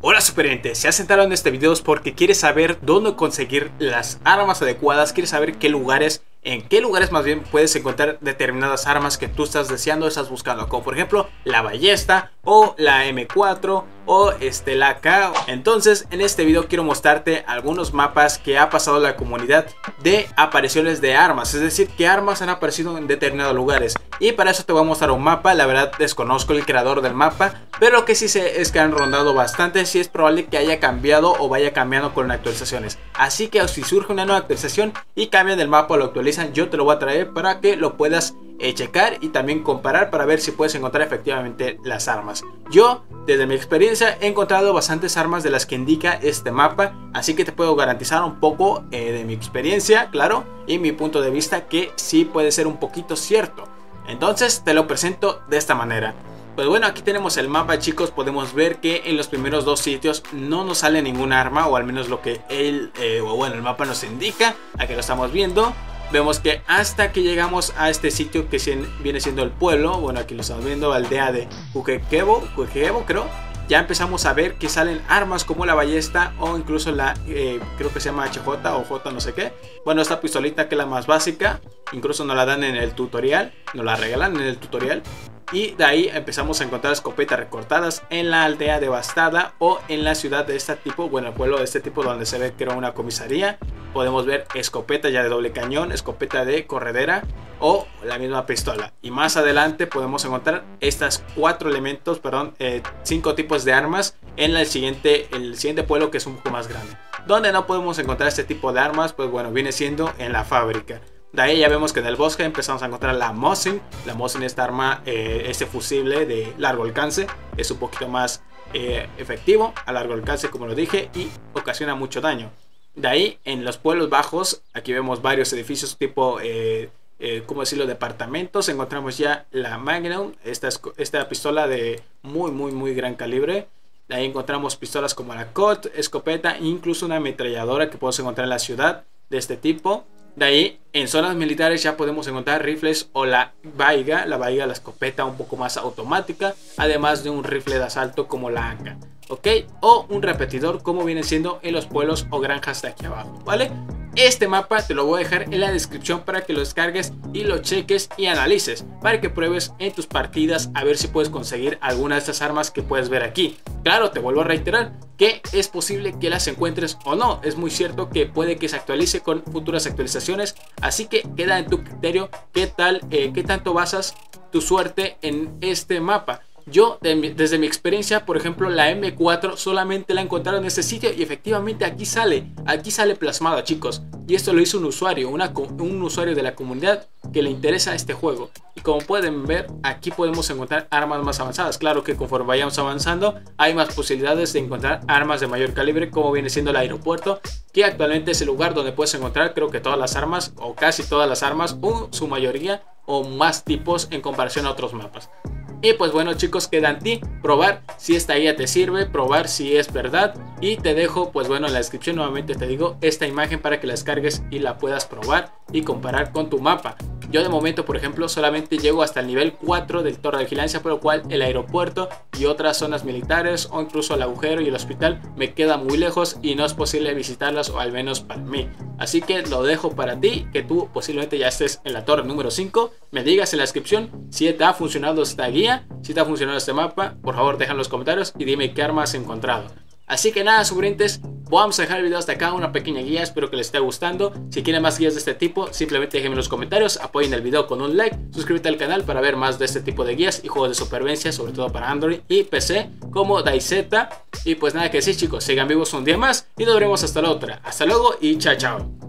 Hola supervivientes, si has entrado en este video es porque quieres saber dónde conseguir las armas adecuadas, quieres saber en qué lugares más bien puedes encontrar determinadas armas que tú estás deseando, estás buscando, como por ejemplo la ballesta o la M4 o la AK. Entonces en este video quiero mostrarte algunos mapas que ha pasado la comunidad de apariciones de armas, es decir, qué armas han aparecido en determinados lugares. Y para eso te voy a mostrar un mapa. La verdad desconozco el creador del mapa, pero lo que sí sé es que han rondado bastante. Sí es probable que haya cambiado o vaya cambiando con actualizaciones, así que si surge una nueva actualización y cambian el mapa o lo actualizan, yo te lo voy a traer para que lo puedas checar y también comparar para ver si puedes encontrar efectivamente las armas. Yo desde mi experiencia he encontrado bastantes armas de las que indica este mapa, así que te puedo garantizar un poco de mi experiencia, claro, y mi punto de vista, que sí puede ser un poquito cierto. Entonces te lo presento de esta manera. Pues bueno, aquí tenemos el mapa, chicos. Podemos ver que en los primeros dos sitios no nos sale ningún arma, o al menos lo que el mapa nos indica. Aquí lo estamos viendo. Vemos que hasta que llegamos a este sitio que viene siendo el pueblo, bueno, aquí lo estamos viendo, aldea de Cuquequebo, creo. Ya empezamos a ver que salen armas como la ballesta o incluso la, creo que se llama HJ o J no sé qué. Bueno, esta pistolita que es la más básica, incluso nos la dan en el tutorial, nos la regalan en el tutorial. Y de ahí empezamos a encontrar escopetas recortadas en la aldea devastada o en la ciudad de este tipo, bueno, el pueblo de este tipo donde se ve que era una comisaría. Podemos ver escopeta ya de doble cañón, escopeta de corredera o la misma pistola. Y más adelante podemos encontrar estas cinco tipos de armas en el siguiente pueblo, que es un poco más grande. Donde no podemos encontrar este tipo de armas, pues bueno, viene siendo en la fábrica. De ahí ya vemos que en el bosque empezamos a encontrar la Mosin. La Mosin, esta arma, este fusible de largo alcance, es un poquito más efectivo a largo alcance, como lo dije, y ocasiona mucho daño. De ahí en los pueblos bajos, aquí vemos varios edificios tipo, ¿cómo decirlo?, departamentos. Encontramos ya la Magnum, esta pistola de muy gran calibre. De ahí encontramos pistolas como la COT, escopeta e incluso una ametralladora que podemos encontrar en la ciudad de este tipo. De ahí en zonas militares ya podemos encontrar rifles o la Vaiga, la escopeta un poco más automática, además de un rifle de asalto como la AK, ¿ok? O un repetidor como viene siendo en los pueblos o granjas de aquí abajo, ¿vale? Este mapa te lo voy a dejar en la descripción para que lo descargues y lo cheques y analices, para que pruebes en tus partidas a ver si puedes conseguir alguna de estas armas que puedes ver aquí. Claro, te vuelvo a reiterar que es posible que las encuentres o no. Es muy cierto que puede que se actualice con futuras actualizaciones, así que queda en tu criterio qué tanto basas tu suerte en este mapa. Yo, desde mi experiencia, por ejemplo, la M4 solamente la encontraron en este sitio y efectivamente aquí sale plasmada, chicos. Y esto lo hizo un usuario, un usuario de la comunidad que le interesa este juego. Y como pueden ver, aquí podemos encontrar armas más avanzadas. Claro que conforme vayamos avanzando, hay más posibilidades de encontrar armas de mayor calibre, como viene siendo el aeropuerto, que actualmente es el lugar donde puedes encontrar, creo que todas las armas, o casi todas las armas, o su mayoría, o más tipos en comparación a otros mapas. Y pues bueno, chicos, queda en ti probar si esta guía te sirve, probar si es verdad. Y te dejo, pues bueno, en la descripción nuevamente te digo esta imagen para que la descargues y la puedas probar y comparar con tu mapa. Yo de momento, por ejemplo, solamente llego hasta el nivel 4 del Torre de Vigilancia, por lo cual el aeropuerto y otras zonas militares o incluso el agujero y el hospital me quedan muy lejos y no es posible visitarlas, o al menos para mí. Así que lo dejo para ti, que tú posiblemente ya estés en la torre número 5. Me digas en la descripción si te ha funcionado esta guía, si te ha funcionado este mapa. Por favor, deja en los comentarios y dime qué arma has encontrado. Así que nada, supervivientes, vamos a dejar el video hasta acá, una pequeña guía, espero que les esté gustando. Si quieren más guías de este tipo, simplemente déjenme en los comentarios, apoyen el video con un like, suscríbete al canal para ver más de este tipo de guías y juegos de supervivencia, sobre todo para Android y PC, como DayZ. Y pues nada que decir, chicos, sigan vivos un día más y nos veremos hasta la otra. Hasta luego y chao.